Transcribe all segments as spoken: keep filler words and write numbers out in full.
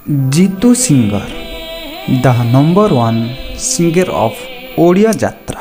Jitu singer the number one singer of Odia यात्रा।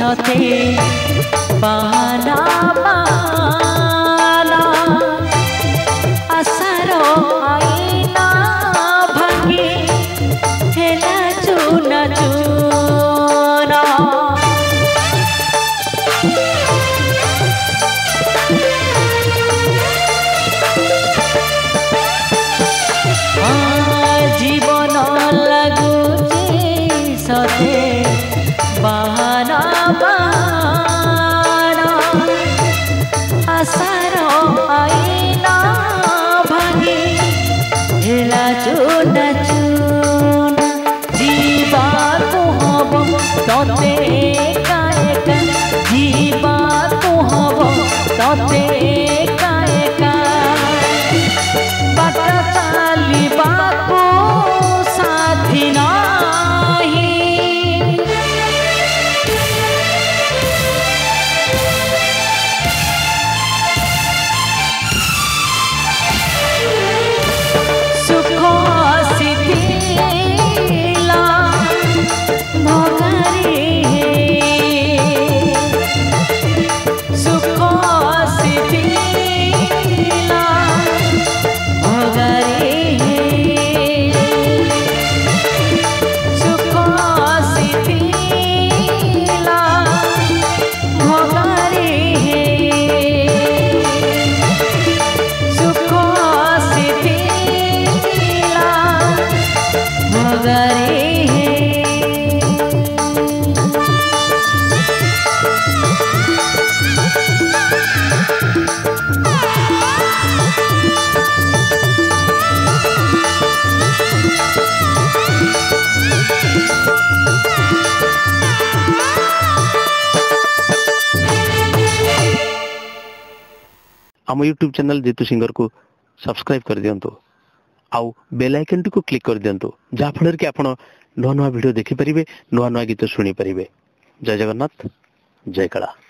सते बहाना बहाना आशार आईना भांगी हेला चूना चूना जीवन लगुची सते बहाना बहाना आशार आईना भांगी हेला चूना चूना जीवा को हब तते एका एका जीवा को हब तते एका एका बाट चालिबा को साथी नाही सुख आसिथिला भगारी सुख आसिथिला भगारी सुख आसिथिला भगारी सुख आसिथिला भगारी आम यूट्यूब चैनल जीतू सिंगर को सब्सक्राइब कर दियंतु आउ बेल आइकन को क्लिक कर दियंतु जहाँ फल कि आपण नुआ नुआ वीडियो देखि परिबे नुआ नुआ गीत सुनी परिबे। जय जगन्नाथ जय कला।